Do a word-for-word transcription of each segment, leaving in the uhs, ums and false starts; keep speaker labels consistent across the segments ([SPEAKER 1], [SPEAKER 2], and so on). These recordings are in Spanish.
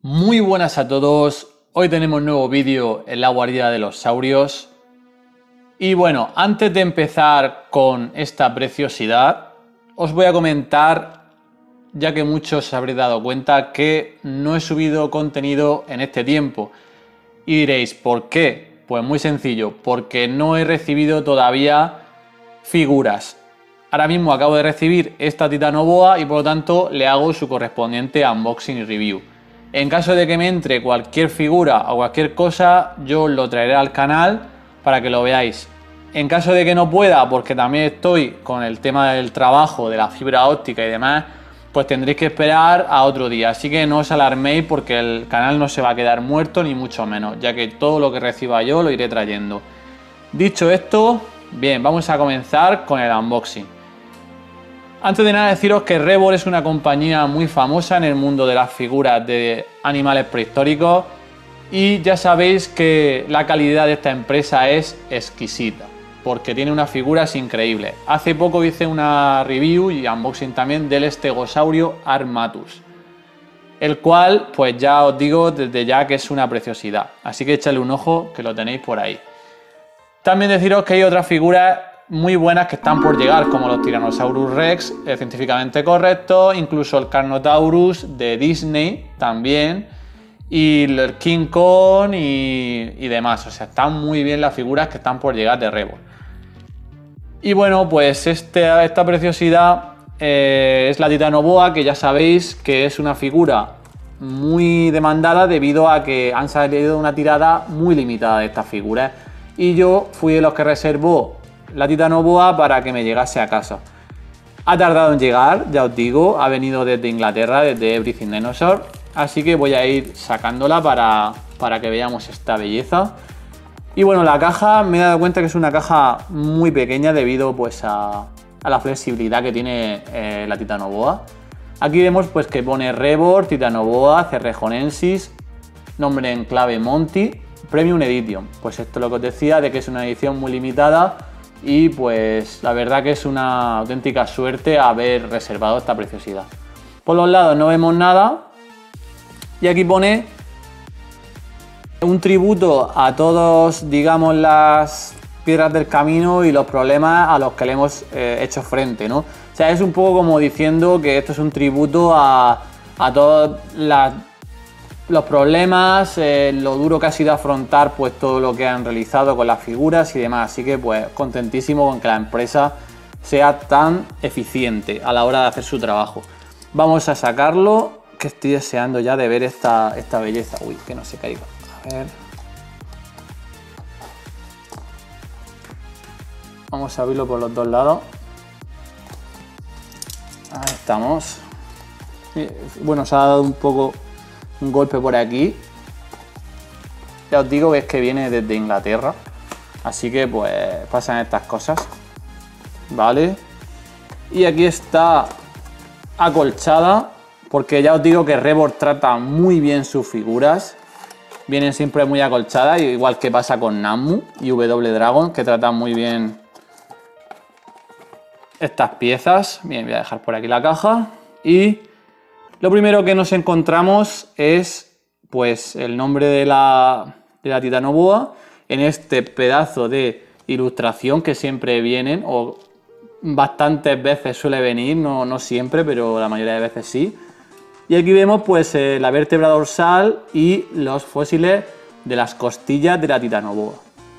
[SPEAKER 1] Muy buenas a todos, hoy tenemos un nuevo vídeo en la guarida de los saurios. Y bueno, antes de empezar con esta preciosidad, os voy a comentar, ya que muchos os habréis dado cuenta, que no he subido contenido en este tiempo. Y diréis, ¿por qué? Pues muy sencillo, porque no he recibido todavía figuras. Ahora mismo acabo de recibir esta Titanoboa y por lo tanto le hago su correspondiente unboxing y review. En caso de que me entre cualquier figura o cualquier cosa, yo os lo traeré al canal para que lo veáis. En caso de que no pueda, porque también estoy con el tema del trabajo, de la fibra óptica y demás, pues tendréis que esperar a otro día. Así que no os alarméis porque el canal no se va a quedar muerto ni mucho menos, ya que todo lo que reciba yo lo iré trayendo. Dicho esto, bien, vamos a comenzar con el unboxing. Antes de nada deciros que Rebor es una compañía muy famosa en el mundo de las figuras de animales prehistóricos y ya sabéis que la calidad de esta empresa es exquisita porque tiene unas figuras increíbles. Hace poco hice una review y unboxing también del Stegosaurio Armatus, el cual pues ya os digo desde ya que es una preciosidad, así que echadle un ojo que lo tenéis por ahí. También deciros que hay otras figuras muy buenas que están por llegar, como los Tyrannosaurus Rex, eh, científicamente correctos, incluso el Carnotaurus de Disney también, y el King Kong y, y demás. O sea, están muy bien las figuras que están por llegar de Rebor. Y bueno, pues este, esta preciosidad eh, es la Titanoboa, que ya sabéis que es una figura muy demandada debido a que han salido una tirada muy limitada de estas figuras. Y yo fui de los que reservó la Titanoboa para que me llegase a casa. Ha tardado en llegar, ya os digo, ha venido desde Inglaterra, desde Everything Dinosaur, así que voy a ir sacándola para, para que veamos esta belleza. Y bueno, la caja, me he dado cuenta que es una caja muy pequeña debido pues a, a la flexibilidad que tiene eh, la Titanoboa. Aquí vemos pues que pone Rebor, Titanoboa, Cerrejonensis, nombre en clave Monty, Premium Edition. Pues esto es lo que os decía, de que es una edición muy limitada. Y pues la verdad que es una auténtica suerte haber reservado esta preciosidad. Por los lados no vemos nada. Y aquí pone un tributo a todos, digamos, las piedras del camino y los problemas a los que le hemos eh, hecho frente, ¿no? O sea, es un poco como diciendo que esto es un tributo a, a todas las... los problemas, eh, lo duro que ha sido afrontar pues todo lo que han realizado con las figuras y demás, así que pues contentísimo con que la empresa sea tan eficiente a la hora de hacer su trabajo. Vamos a sacarlo, que estoy deseando ya de ver esta, esta belleza. Uy, que no se caiga. A ver. Vamos a abrirlo por los dos lados. Ahí estamos. Bueno, se ha dado un poco un golpe por aquí. Ya os digo que es que viene desde Inglaterra, así que pues pasan estas cosas, vale. Y aquí está acolchada, porque ya os digo que Rebor trata muy bien sus figuras, vienen siempre muy acolchadas, igual que pasa con Nammu y W Dragon, que tratan muy bien estas piezas. Bien, voy a dejar por aquí la caja y lo primero que nos encontramos es pues el nombre de la, de la Titanoboa en este pedazo de ilustración que siempre vienen, o bastantes veces suele venir, no, no siempre, pero la mayoría de veces sí. Y aquí vemos pues eh, la vértebra dorsal y los fósiles de las costillas de la Titanoboa.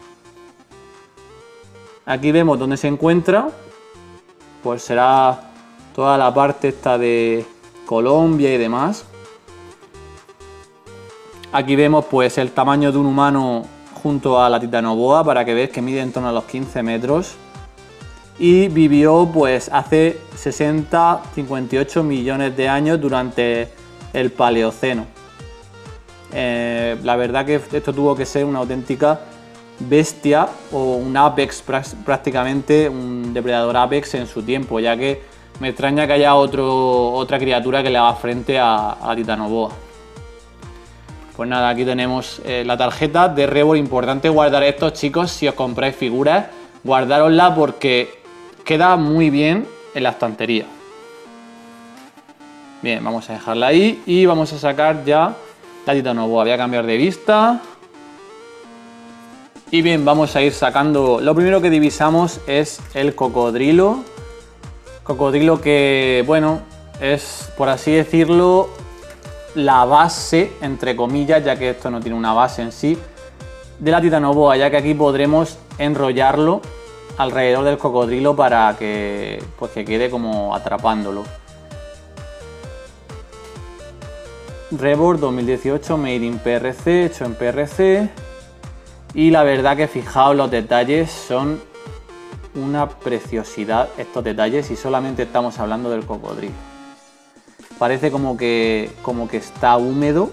[SPEAKER 1] Aquí vemos dónde se encuentra, pues será toda la parte esta de Colombia y demás. Aquí vemos pues el tamaño de un humano junto a la Titanoboa, para que veáis que mide en torno a los quince metros y vivió pues hace sesenta a cincuenta y ocho millones de años durante el Paleoceno. Eh, la verdad que esto tuvo que ser una auténtica bestia o un apex, prácticamente un depredador apex en su tiempo, ya que me extraña que haya otro, otra criatura que le haga frente a, a la Titanoboa. Pues nada, aquí tenemos eh, la tarjeta de Rebor. Importante guardar esto, chicos, si os compráis figuras, guardárosla porque queda muy bien en la estantería. Bien, vamos a dejarla ahí y vamos a sacar ya La titanoboa, voy a cambiar de vista. Y bien, vamos a ir sacando... Lo primero que divisamos es el cocodrilo. Cocodrilo que, bueno, es, por así decirlo, la base, entre comillas, ya que esto no tiene una base en sí, de la titanoboa, ya que aquí podremos enrollarlo alrededor del cocodrilo para que, pues, que quede como atrapándolo. Rebord dos mil dieciocho, Made in P R C, hecho en P R C. Y la verdad que fijaos, los detalles son una preciosidad, estos detalles, y solamente estamos hablando del cocodrilo. Parece como que, como que está húmedo.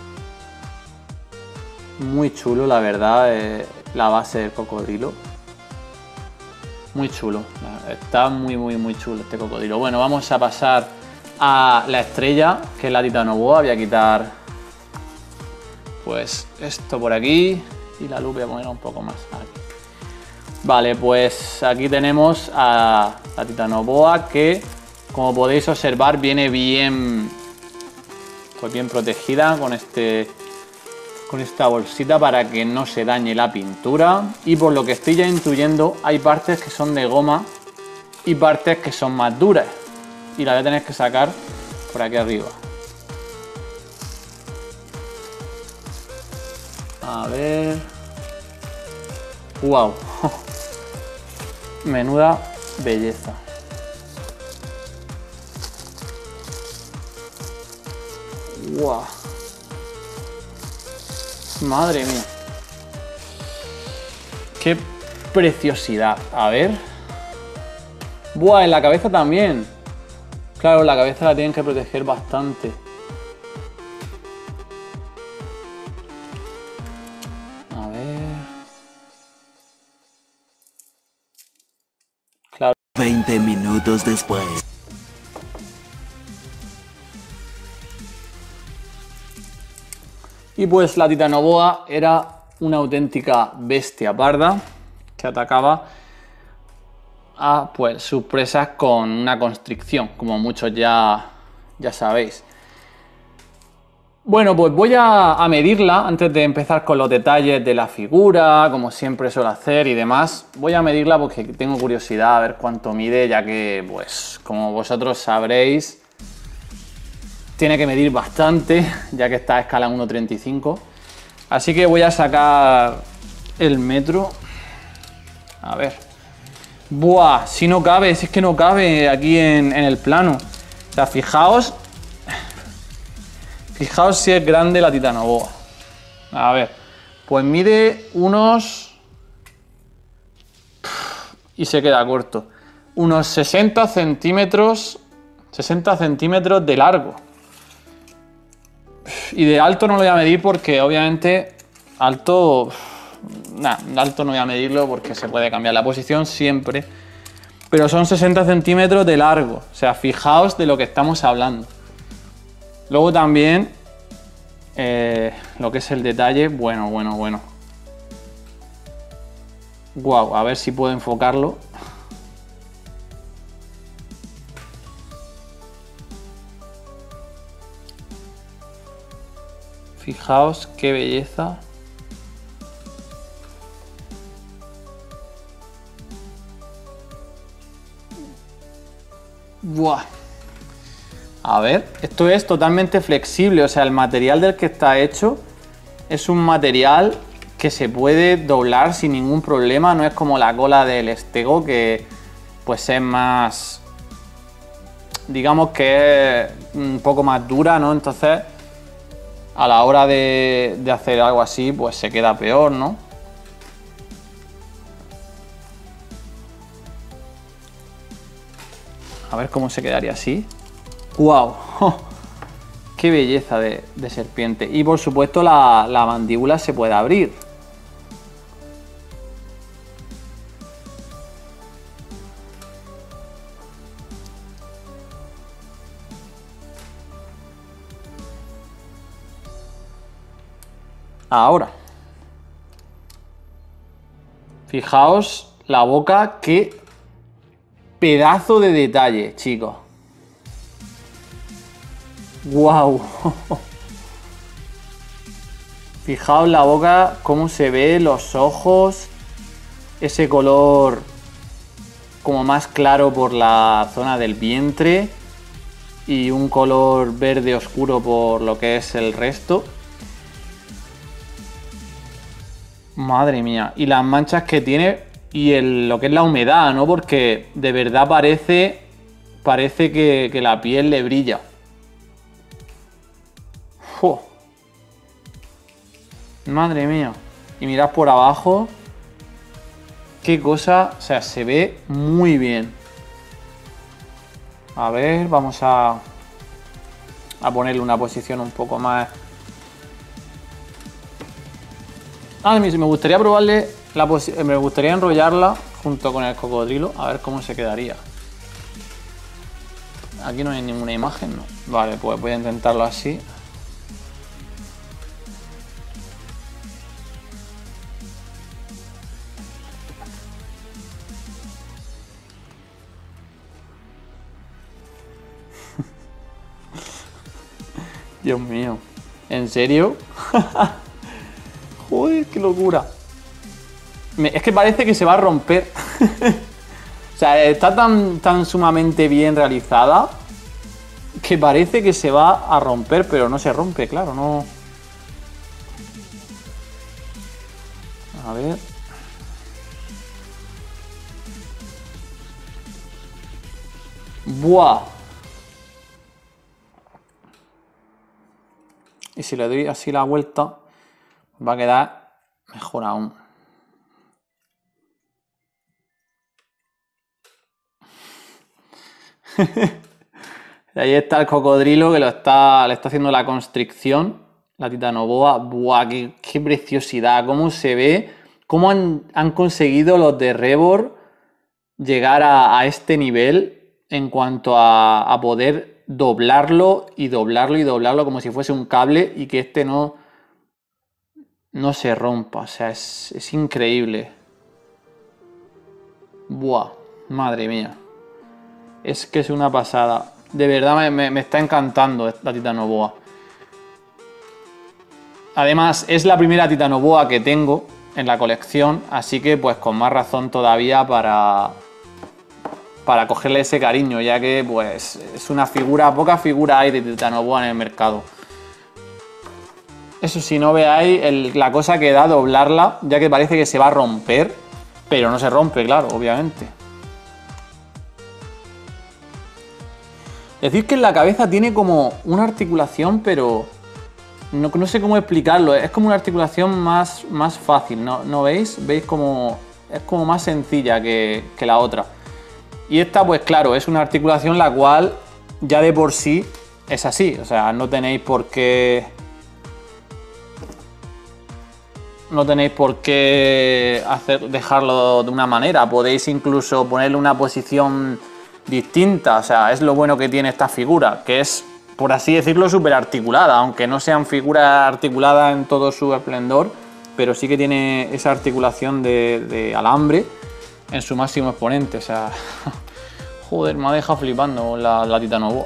[SPEAKER 1] Muy chulo, la verdad, eh, la base del cocodrilo. Muy chulo, está muy muy muy chulo este cocodrilo. Bueno, vamos a pasar a la estrella, que es la titanoboa. Voy a quitar pues esto por aquí. Y la luz voy a poner un poco más aquí. Vale, pues aquí tenemos a la titanoboa que, como podéis observar, viene bien, pues bien protegida con, este, con esta bolsita para que no se dañe la pintura. Y por lo que estoy ya intuyendo, hay partes que son de goma y partes que son más duras. Y la voy a tener que sacar por aquí arriba. A ver... ¡Wow! Menuda belleza. ¡Wow! Madre mía. ¡Qué preciosidad! A ver. ¡Buah! En la cabeza también. Claro, la cabeza la tienen que proteger bastante.
[SPEAKER 2] veinte minutos después.
[SPEAKER 1] Y pues la titanoboa era una auténtica bestia parda que atacaba a pues sus presas con una constricción, como muchos ya, ya sabéis. Bueno, pues voy a, a medirla antes de empezar con los detalles de la figura, como siempre suelo hacer y demás. Voy a medirla porque tengo curiosidad a ver cuánto mide, ya que, pues, como vosotros sabréis, tiene que medir bastante, ya que está a escala uno treinta y cinco. Así que voy a sacar el metro. A ver. ¡Buah! Si no cabe, si es que no cabe aquí en, en el plano. O sea, fijaos... Fijaos si es grande la titanoboa. A ver, pues mide unos... Y se queda corto. Unos sesenta centímetros... sesenta centímetros de largo. Y de alto no lo voy a medir porque obviamente alto... Nah, alto no voy a medirlo porque se puede cambiar la posición siempre. Pero son sesenta centímetros de largo. O sea, fijaos de lo que estamos hablando. Luego también eh, lo que es el detalle, bueno, bueno, bueno. Guau, a ver si puedo enfocarlo. Fijaos qué belleza. Buah. A ver, esto es totalmente flexible, o sea, el material del que está hecho es un material que se puede doblar sin ningún problema, no es como la cola del estego que pues es más, digamos que es un poco más dura, ¿no? Entonces, a la hora de, de hacer algo así, pues se queda peor, ¿no? A ver cómo se quedaría así. ¡Wow! ¡Oh! ¡Qué belleza de, de serpiente! Y por supuesto la, la mandíbula se puede abrir. Ahora. Fijaos la boca, qué pedazo de detalle, chicos. ¡Wow! Fijaos la boca, cómo se ve, los ojos, ese color como más claro por la zona del vientre y un color verde oscuro por lo que es el resto. Madre mía, y las manchas que tiene y el, lo que es la humedad, ¿no? Porque de verdad parece, parece que, que la piel le brilla. ¡Fu! Madre mía. Y mirad por abajo. Qué cosa, o sea, se ve muy bien. A ver, vamos a, a ponerle una posición un poco más. Ah, me gustaría probarle, la me gustaría enrollarla junto con el cocodrilo, a ver cómo se quedaría. Aquí no hay ninguna imagen, ¿no? Vale, pues voy a intentarlo así. Dios mío, ¿en serio? Joder, qué locura. Me, es que parece que se va a romper. O sea, está tan, tan sumamente bien realizada que parece que se va a romper, pero no se rompe, claro, no. A ver. ¡Buah! Y si le doy así la vuelta, va a quedar mejor aún. Y ahí está el cocodrilo que lo está, le está haciendo la constricción, la titanoboa. ¡Buah! Qué, qué preciosidad! Cómo se ve, cómo han, han conseguido los de Rebor llegar a, a este nivel en cuanto a, a poder doblarlo y doblarlo y doblarlo como si fuese un cable y que este no, no se rompa. O sea, es, es increíble. Buah, madre mía. Es que es una pasada. De verdad me, me, me está encantando la titanoboa. Además, es la primera titanoboa que tengo en la colección, así que pues con más razón todavía para... para cogerle ese cariño, ya que pues es una figura, poca figura hay de titanoboa en el mercado. Eso sí, no veáis el, la cosa que da doblarla, ya que parece que se va a romper, pero no se rompe, claro, obviamente. Decir que en la cabeza tiene como una articulación, pero no, no sé cómo explicarlo, es como una articulación más, más fácil, ¿no? ¿No veis? ¿Veis como es como más sencilla que, que la otra? Y esta, pues claro, es una articulación la cual ya de por sí es así. O sea, no tenéis por qué... No tenéis por qué hacer, dejarlo de una manera. Podéis incluso ponerle una posición distinta. O sea, es lo bueno que tiene esta figura, que es, por así decirlo, súper articulada. Aunque no sean figuras articuladas en todo su esplendor, pero sí que tiene esa articulación de, de alambre en su máximo exponente. O sea, joder, me ha dejado flipando la, la titanoboa.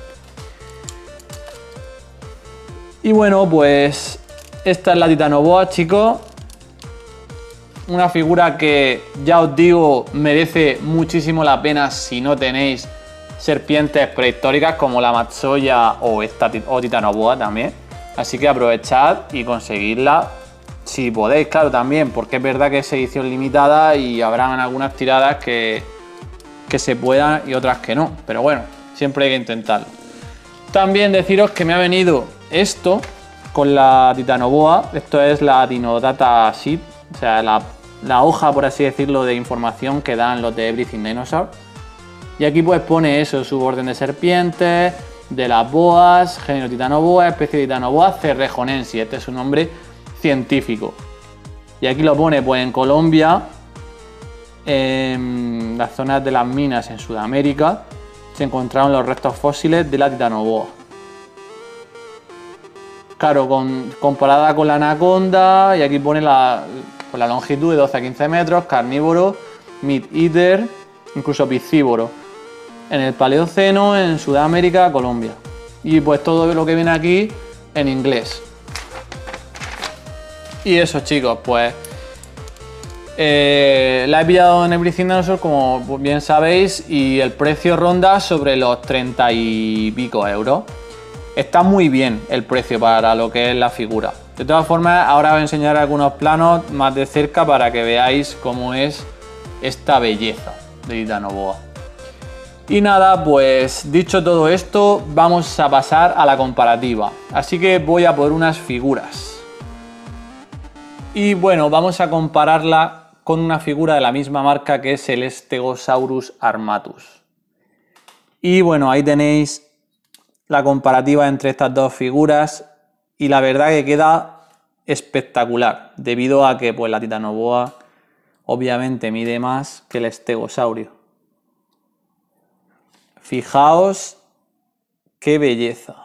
[SPEAKER 1] Y bueno, pues esta es la titanoboa, chicos. Una figura que, ya os digo, merece muchísimo la pena si no tenéis serpientes prehistóricas como la Matsoya o esta o titanoboa también. Así que aprovechad y conseguidla si podéis, claro, también, porque es verdad que es edición limitada y habrán algunas tiradas que, que se puedan y otras que no. Pero bueno, siempre hay que intentarlo. También deciros que me ha venido esto con la titanoboa. Esto es la Dinodata Sheet, o sea, la, la hoja, por así decirlo, de información que dan los de Everything Dinosaur. Y aquí pues pone eso, su orden de serpientes, de las boas, género titanoboa, especie de titanoboa cerrejonensis. Este es su nombre científico. Y aquí lo pone, pues en Colombia, en las zonas de las minas en Sudamérica, se encontraron los restos fósiles de la titanoboa. Claro, con, comparada con la anaconda, y aquí pone la, pues la longitud de doce a quince metros, carnívoro, meat eater, incluso piscívoro. En el Paleoceno, en Sudamérica, Colombia. Y pues todo lo que viene aquí en inglés. Y eso, chicos, pues eh, la he pillado en Everything Dinosaur, como bien sabéis, y el precio ronda sobre los treinta y pico euros. Está muy bien el precio para lo que es la figura. De todas formas, ahora os voy a enseñar algunos planos más de cerca para que veáis cómo es esta belleza de Titanoboa. Y nada, pues dicho todo esto, vamos a pasar a la comparativa. Así que voy a por unas figuras. Y bueno, vamos a compararla con una figura de la misma marca, que es el Stegosaurus armatus. Y bueno, ahí tenéis la comparativa entre estas dos figuras y la verdad que queda espectacular, debido a que pues la Titanoboa obviamente mide más que el Stegosaurio. Fijaos qué belleza.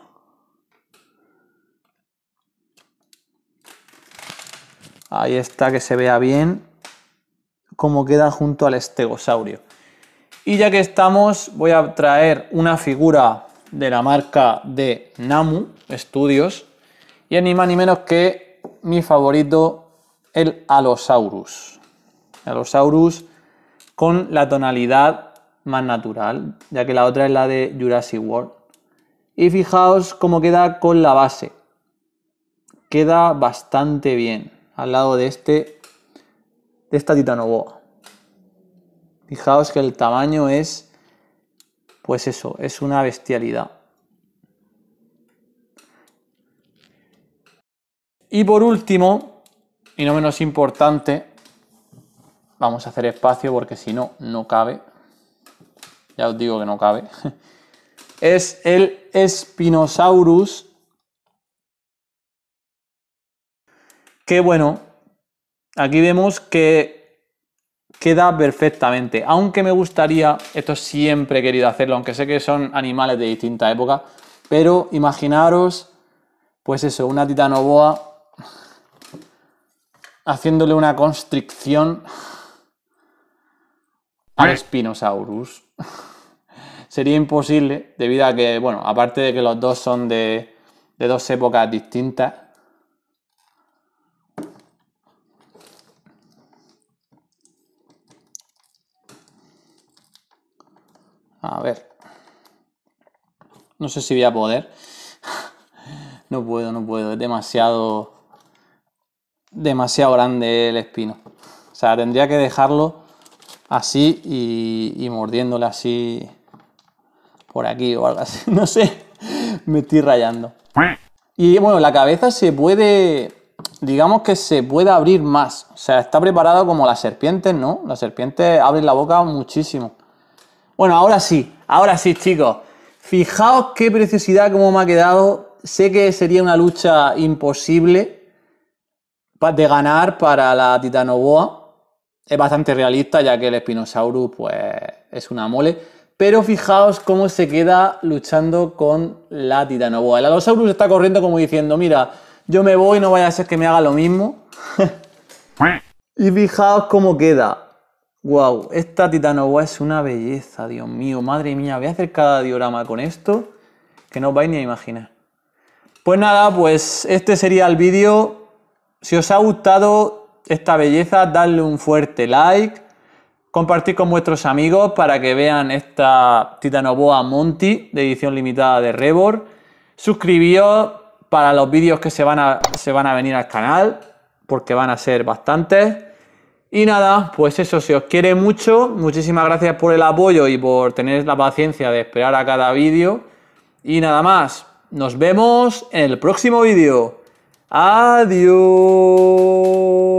[SPEAKER 1] Ahí está, que se vea bien cómo queda junto al Stegosaurio. Y ya que estamos, voy a traer una figura de la marca de Namu Studios, y es ni más ni menos que mi favorito, el Allosaurus. Allosaurus con la tonalidad más natural, ya que la otra es la de Jurassic World. Y fijaos cómo queda con la base. Queda bastante bien al lado de este de esta Titanoboa. Fijaos que el tamaño es, pues eso, es una bestialidad. Y por último, y no menos importante, vamos a hacer espacio porque si no, no cabe. Ya os digo que no cabe. Es el Spinosaurus. Que bueno, aquí vemos que queda perfectamente. Aunque me gustaría, esto siempre he querido hacerlo, aunque sé que son animales de distintas épocas, pero imaginaros, pues eso, una Titanoboa haciéndole una constricción al Spinosaurus. Sería imposible, debido a que, bueno, aparte de que los dos son de, de dos épocas distintas. A ver. No sé si voy a poder. No puedo, no puedo. Es demasiado... demasiado grande el espino. O sea, tendría que dejarlo así y, y mordiéndole así por aquí o algo así. No sé, me estoy rayando. Y bueno, la cabeza se puede, digamos que se puede abrir más. O sea, está preparado como las serpientes, ¿no? Las serpientes abren la boca muchísimo. Bueno, ahora sí, ahora sí, chicos. Fijaos qué preciosidad como me ha quedado. Sé que sería una lucha imposible de ganar para la Titanoboa. Es bastante realista, ya que el Spinosaurus pues es una mole. Pero fijaos cómo se queda luchando con la Titanoboa. El Allosaurus está corriendo como diciendo, mira, yo me voy, no vaya a ser que me haga lo mismo. Y fijaos cómo queda. Wow, esta Titanoboa es una belleza, Dios mío, madre mía. Voy a hacer cada diorama con esto que no os vais ni a imaginar. Pues nada, pues este sería el vídeo. Si os ha gustado esta belleza, dadle un fuerte like, compartid con vuestros amigos para que vean esta Titanoboa Monty de edición limitada de Rebor. Suscribíos para los vídeos que se van a, se van a venir al canal, porque van a ser bastantes. Y nada, pues eso, si os quiere mucho, muchísimas gracias por el apoyo y por tener la paciencia de esperar a cada vídeo. Y nada más, nos vemos en el próximo vídeo. Adiós.